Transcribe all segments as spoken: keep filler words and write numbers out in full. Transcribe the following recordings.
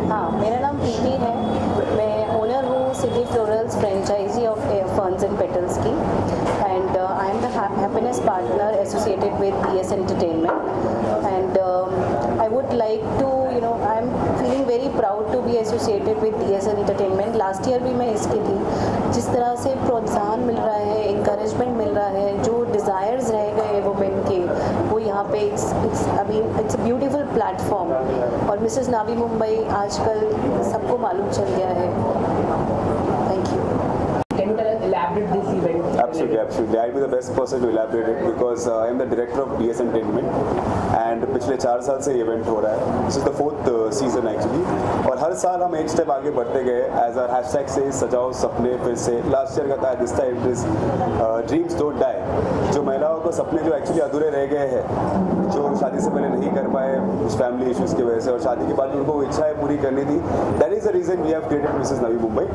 हाँ, मेरा नाम प्रीति है। मैं ओनर हूँ city florals franchise of ferns and petals की, and I am the happiness partner associated with E S entertainment, and I would like to you know I am feeling very proud to be associated with E S entertainment. Last year भी मैं इसकी थी। जिस तरह से प्रोत्साहन मिल रहा है, इंकरेजमेंट मिल रहा है, जो डिज़ायर्स रह गए वुमेन के, वो यहाँ पे it's it's I mean it's a beautiful platform. और मिसेस नावी मुंबई आजकल सबको मालूम चल गया है। Thank you. Can you tell us, elaborate this event? Absolutely, absolutely. I'll be the best person to elaborate it because uh, I am the director of E S Entertainment and पिछले चार साल से इवेंट हो रहा है. This is the fourth uh, season actually. और हर साल हम एक स्टेप आगे बढ़ते गए. As our hashtag says, सजाओ सपने फिर से. Last year का था this time is uh, dreams don't die. जो महिलाओं को सपने जो एक्चुअली अधूरे रह गए हैं, जो शादी से पहले नहीं कर पाए कुछ फैमिली इश्यूज की वजह से, और शादी के बाद उनको इच्छाएं पूरी करनी थी. That is the reason we have created Mrs Navi Mumbai.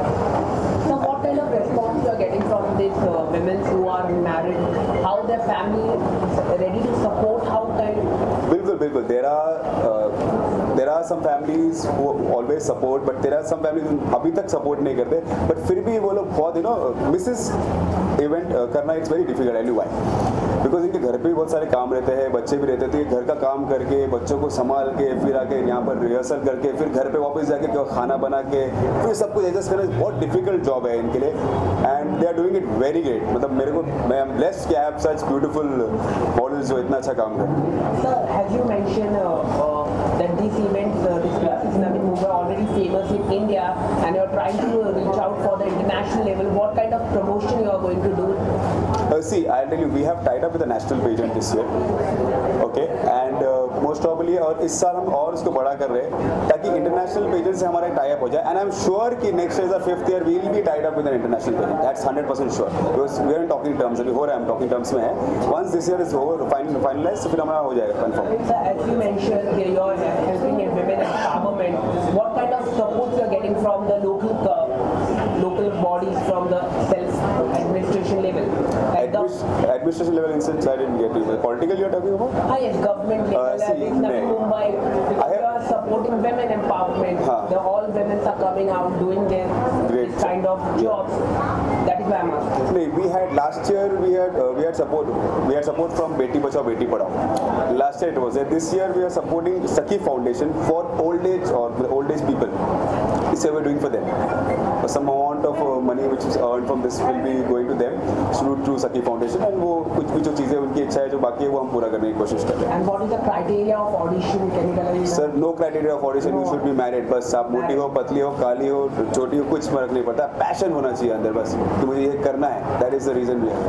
So what kind of response you are getting from these uh, women who are married? How their family is ready to support? How kind? बिल्कुल बिल्कुल. There are uh, there are some families who always support, but there are some families अभी तक support नहीं करते. But फिर भी वो लोग बहुत you know मिसेस इवेंट करना it's very difficult. And why? Because इनके घर पे भी बहुत सारे काम रहते हैं, बच्चे भी रहते थे. घर का काम करके बच्चों को संभाल के फिर आके यहाँ पर रिहर्सल करके फिर घर पे वापस जाके खाना बना के फिर सब कुछ एडजस्ट करना बहुत डिफिकल्ट जॉब है इनके लिए. And they are doing it very great. मतलब मेरे को मैं एम ब्लेस्ड कि I have such beautiful models जो इतना अच्छा काम करते हैं. Sir, as you mentioned uh, uh, that these events, uh, this Misses Navi Mumbai are already famous in India, and you are trying to uh, reach out for the international level. What kind of promotion you are going to do? Uh, see, I'll tell you, we have tied up with a national pageant this year, okay, and uh, most probably और इस साल हम और उसको बड़ा कर रहे हैं ताकि इंटरनेशनल पेजेंट से हमारा टाई अप हो जाए. एंड आई एम श्योर कि next year fifth year we will be tied up with an international pageant. That's hundred percent sure. Because we are in talking terms. अभी हो रहा है, हम टॉकिंग टर्म्स में है. Once this year is over finalize तो फिर हमारा हो जाएगा confirm. Sir, as you mentioned, here you are helping in women empowerment. What kind of support you are getting from the local uh, local bodies, from the self-administration level? Like the Administration level instance, I didn't get you. Political you are talking about? Ah, yes, government level. Uh, see, Navi no. Mumbai, because you are supporting women empowerment. Huh. The all women are coming out doing their Great. this kind of jobs. That is why I'm asking. No, we had last year we had uh, we had support we had support from Beti Bachao Beti Padhao. Last year it was there. This year we are supporting Sakhi Foundation for old age or old age people. This year we are doing for them. Uh, some amount of uh, money which is earned from this will be going to them through through Sakhi Foundation. And वो कुछ भी जो चीजें उनकी इच्छा है जो बाकी है वो हम पूरा करने की कोशिश कर रहे हैं. And what is the criteria of audition? Can you tell us? Sir no criteria of audition. You should be married. बस आप मोटी हो, पतली हो, काली हो, छोटी हो, कुछ फर्क नहीं पड़ता. पैशन होना चाहिए अंदर बस कि मुझे ये करना है. That is the reason we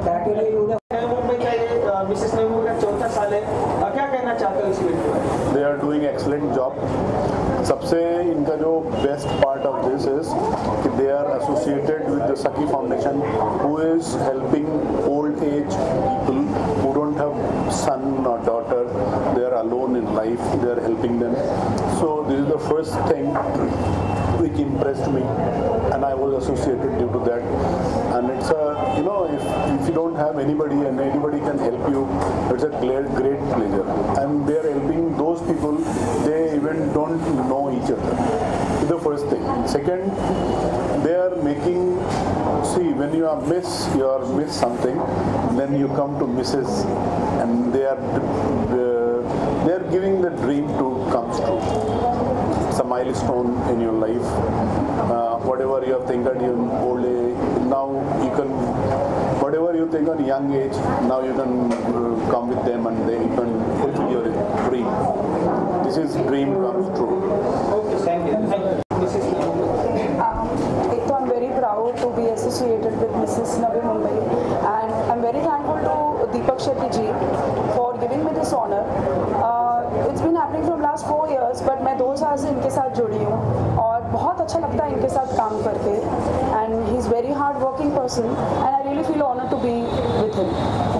have. Mumbai का ये मिसेस नवी मुंबई का चौथा साल है. क्या कहना चाहते हो इस इवेंट के बारे में? They are doing excellent job. सबसे इनका जो best part of this is कि they are associated with the Sakhi foundation who is helping old age people who don't have son और daughter. They are alone in life. They are helping them. So this is the first thing which impressed me, and I was associated due to that. And it's a, you know, if, if you don't have anybody and anybody can help you, it's a great, great pleasure. And they are helping those people, they even don't know each other. It's the first thing. Second, they are making, see, when you are miss, you are miss something, then you come to missus, and they are, uh, they are giving the dream to come true. It's a milestone in your life. Uh, whatever you have think at your old age, now you can, whatever you think at young age, now you can uh, come with them and they you can fulfill your dream. This is dream comes true. Okay, thank you. Thank you. Missus एक तो I'm very proud to be associated with Missus Navi Mumbai, and I'm very thankful to Deepak Shetty ji for giving me this honor. Uh, it's been happening from last four years, but मैं दो साल से इनके साथ जुड़ी हूँ और बहुत अच्छा लगता है इनके साथ काम करके. And he's very hard working person, and I really feel honored to be with him.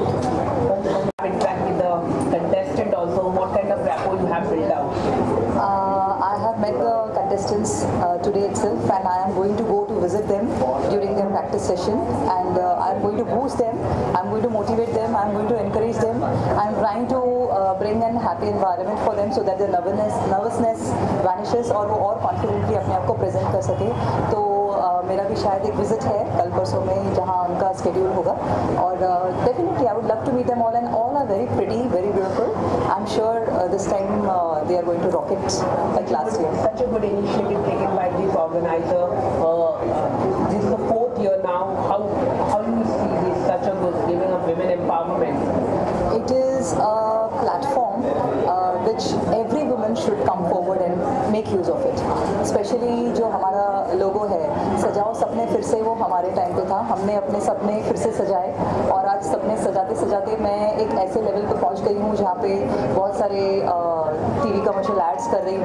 Interact with the contestant also. What kind of rapport you have built out? Uh, I have met the contestants uh, today itself, and I am going to go to visit them during their practice session, and uh, I'm going to boost them, I'm going to motivate them, I'm going to encourage them. I'm trying to uh, bring an happy environment for them so that their nervousness nervousness vanishes और वो और confidently अपने आप को present कर सके. तो uh, मेरा भी शायद एक visit है कल परसों में जहाँ उनका schedule होगा, और uh, definitely I would love to meet them all, and all are very pretty, very beautiful. I'm sure uh, this time uh, they are going to rock it like last year. Such a good initiative taken by this organizer. Uh, this is the fourth year now. How how do you see this such a good giving of women empowerment? It is a platform uh, which every woman should come forward and make use of it. Especially जो हमारा लोगो है, सजाओ सपने फिर से, वो हमारे time पे था. हमने अपने सपने फिर से सजाए, और आज सपने सजाते सजाते मैं एक ऐसे लेवल पे पहुंच गई हूँ जहाँ पे बहुत सारे टीवी कमर्शियल एड्स कर रही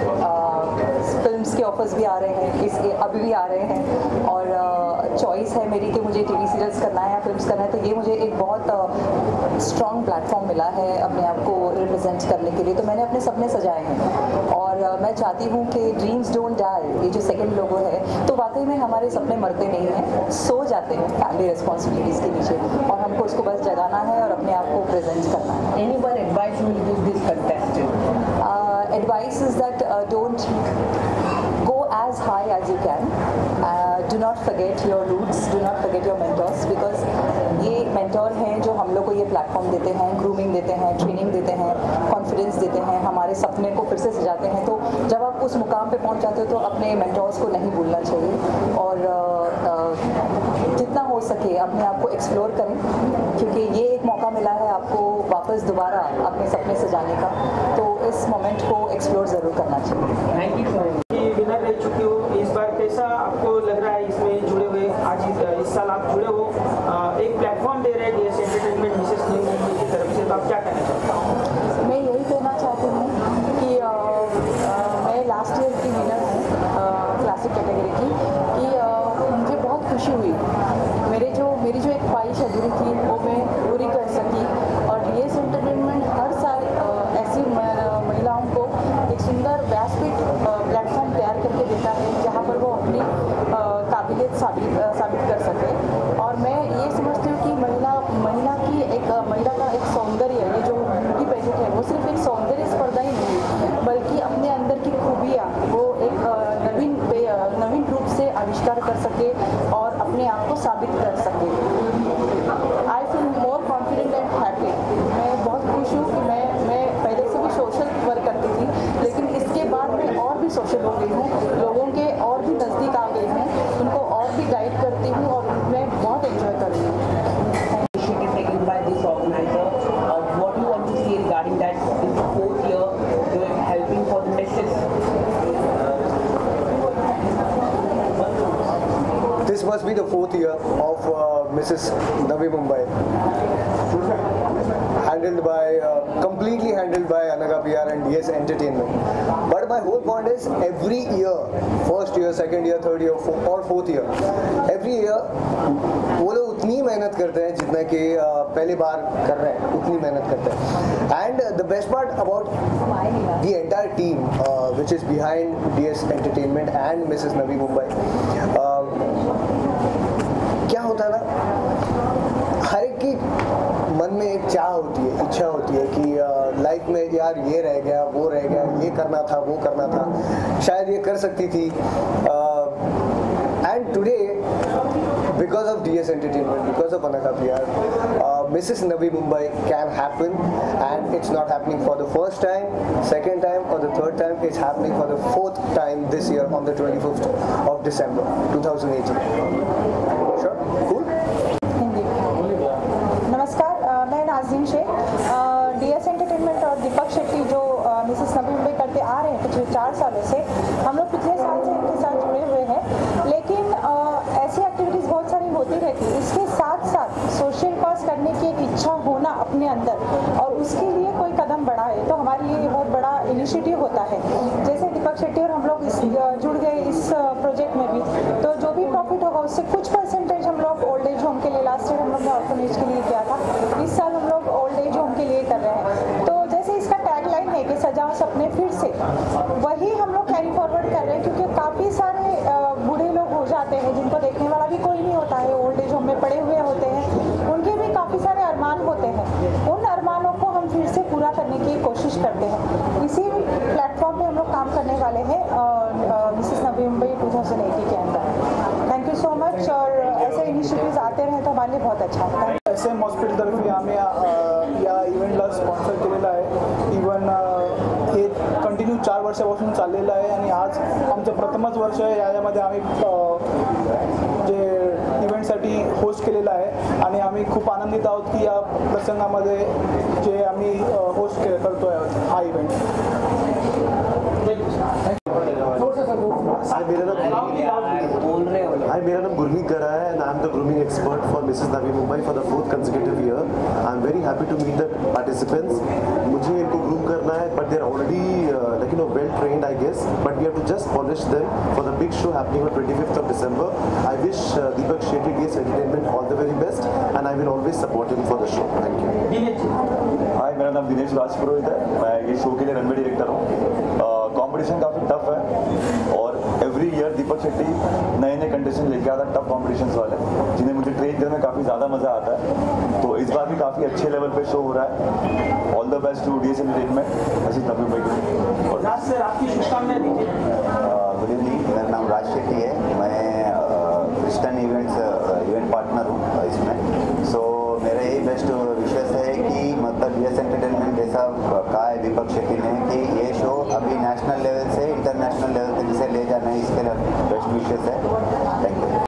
हूँ, फिल्म्स के ऑफर्स भी आ रहे हैं, इस अभी भी आ रहे हैं, और चॉइस है मेरी कि मुझे टीवी सीरियल्स करना है या फिल्म्स करना है. तो ये मुझे एक बहुत स्ट्रॉन्ग प्लेटफॉर्म मिला है अपने आप को रिप्रेजेंट करने के लिए. तो मैंने अपने सपने सजाए हैं, और uh, मैं चाहती हूँ कि ड्रीम्स डोंट डाई, ये जो सेकंड लोगो है, तो वाकई में हमारे सपने मरते नहीं हैं, सो जाते हैं फैमिली रिस्पॉन्सिबिलिटीज़ के नीचे, और हमको उसको बस जगाना है और अपने आप को प्रेजेंट करना है. Any one advice you will give this contestant? Uh, advice is that uh, don't go as high as you can. Uh, do not forget your roots, do not forget your mentors, because ये mentor हैं जो हम लोग को ये platform देते हैं, grooming देते हैं, ट्रेनिंग देते हैं, कॉन्फिडेंस देते हैं, हमारे सपने को फिर से सजाते हैं. तो जब आप उस मुकाम पे पहुंच जाते हो तो अपने मेंटोर्स को नहीं भूलना चाहिए, और uh, uh, जितना हो सके अपने आप को एक्सप्लोर करें, क्योंकि ये एक मौका मिला है आपको वापस दोबारा अपने सपने सजाने का. तो इस मोमेंट को एक्सप्लोर ज़रूर करना चाहिए. Thank you so much. Winner रह चुकी हो, इस बार कैसा आपको लग रहा है इसमें जुड़े हुए? आज इस, इस साल आप जुड़े हो, एक प्लेटफॉर्म दे रहे हैं DS entertainment Mrs new Mumbai की तरफ से, तो आप क्या कहना चाहते हैं? मैं यही कहना चाहती हूँ कि आ, आ, मैं लास्ट ईयर की विनर हूँ क्लासिक कैटेगरी की, कि आ, मुझे बहुत खुशी हुई. मेरे जो मेरी जो एक ख्वाहिश अधूरी थी वो मैं पूरी कर सकी, और डीएस एंटरटेनमेंट हर साल आ, ऐसी महिलाओं को एक सुंदर व्यासपीठ प्लेटफॉर्म तैयार करके देता है जहाँ पर वो अपनी काबिलियत साबित साबित कर सके. और मैं ये समझती हूँ कि महिला महिला की एक महिला का एक सौंदर्य, ये जो ब्यूटी पैकेट है, वो सिर्फ एक सौंदर्य स्पर्धा ही नहीं, बल्कि अपने अंदर की खूबियाँ वो एक नवीन नवीन रूप से आविष्कार कर सके और अपने आप को साबित कर सके. I feel more confident and happy. मैं बहुत खुश हूँ कि मैं मैं पहले से भी सोशल वर्क करती थी, लेकिन इसके बाद मैं और भी सोशल हो गई हूँ, लोगों के और भी नज़दीक आ गई हूँ, उनको और भी गाइड करती हूँ, और मैं बहुत एंजॉय कर रही हूँ. Initiative taken by this organizer. Uh, what do you want to say regarding that? This is the fourth year doing helping for the missus. This must be the fourth year of uh, Missus Navi Mumbai, handled by, uh, completely handled by Anaga P R and D S Entertainment. But my whole point is, every year, first year, second year, third year, or fourth year, every year, वो लोग उतनी मेहनत करते हैं जितना कि uh, पहली बार कर रहे हैं, उतनी मेहनत करते हैं. And uh, the best part about the entire team, uh, which is behind D S Entertainment and Missus Navi Mumbai, uh, क्या होता है ना, हर एक की मन में एक चाह होती है, इच्छा होती है कि लाइफ में यार ये रह गया, वो रह गया, ये करना था, वो करना था, शायद ये कर सकती थी. And today because of D S Entertainment, because of Anaga P R, uh, Missus Navi Mumbai can happen, and it's not happening for the first time, second time, or the third time. It's happening for the fourth time this year on the twenty-fifth of December twenty eighteen. Sure? Cool? Hindi. नमस्कार, मैं Nazim Sheikh. DS entertainment और दीपक शेट्टी जो Mrs Navi Mumbai करते आ रहे हैं पिछले चार सालों से, हम लोग पिछले साल से इनके साथ जुड़े हुए हैं, लेकिन ऐसी एक्टिविटीज़ बहुत सारी होती रहती है. इसके साथ साथ सोशल कॉज करने की एक इच्छा होना अपने अंदर, और उसके लिए कोई कदम बढ़ाए, तो हमारे लिए बहुत बड़ा इनिशिएटिव होता है. जैसे दीपक शेट्टी और हम लोग इस जुड़ गए इस प्रोजेक्ट में भी, तो जो भी प्रॉफिट होगा उससे कुछ परसेंटेज हम लोग ओल्ड एज होम के लिए, लास्ट ईयर हम लोग ने ऑर्फनेज के लिए किया था, इस साल हम लोग ओल्ड एज होम के लिए कर रहे हैं. तो जैसे इसका टैगलाइन है कि सजाओ सपने फिर से, वही हम लोग कैरी फॉरवर्ड कर रहे हैं, क्योंकि काफ़ी सारे बूढ़े लोग हो जाते हैं करने की कोशिश करते हैं। इसी प्लेटफॉर्म पे हम लोग काम करने वाले हैं Mrs Navi Mumbai two thousand eighteen के अंदर। थैंक यू सो मच, और ऐसे इनिशिएटिव्स आते रहे तो हमारे लिए बहुत अच्छा होता है। एस एम हॉस्पिटलतर्फे आम्ही या इव्हेंटला स्पॉन्सर केलेलं आहे. इवन हे कंटिन्यू चार वर्षापासून चाललेलं आहे आणि आज आमचं प्रथमच वर्ष आहे याच्यामध्ये आम्ही जे इव्हेंटसाठी होस्ट केलेलं आहे आणि आम्ही खूप आनंदित आहोत की या प्रसंगामध्ये जे आम्ही होस्ट के करतो आहे हा इव्हेंट. हाय मेरा नाम हाय मेरा नाम गुरमीत गरा है and I am the grooming expert for Mrs Navi Mumbai for the fourth consecutive year. I am very happy to meet the participants. मुझे इनको ग्रूम करना है but they are already like you know well trained I guess, but we have to just polish them for the big show happening on twenty fifth of December. I wish Deepak Shetty DS entertainment all the very best and I will always support him for the show. Thank you. Hi मेरा नाम दिनेश राजपुरोहित है. मैं ये show के लिए runway director हूँ. Competition काफ़ी tough है और एवरी ईयर दीपक शेट्टी नए नए कंटेस्टेंट लेके आता है टफ कॉम्पिटिशन्स वाले, जिन्हें मुझे ट्रेन करने में काफ़ी ज़्यादा मज़ा आता है. तो इस बार भी काफ़ी अच्छे लेवल पे शो हो रहा है. All the best to DS entertainment. Mrs Navi Mumbai और राज सर आपकी शुभकामनाएं दीजिए. गुड इवनिंग, मेरा नाम राज शेट्टी है. मैं क्रिस्टन इवेंट्स इवेंट पार्टनर हूँ इसमें. सो मेरा यही बेस्ट विशेष है कि मतलब डीएस एंटरटेनमेंट जैसा कहा है दीपक शेट्टी ने कि ये शो अभी नेशनल लेवल से इंटरनेशनल लेवल तक जिसे ले जाना है, इसके लिए बेस्ट विशेष है. Thank you.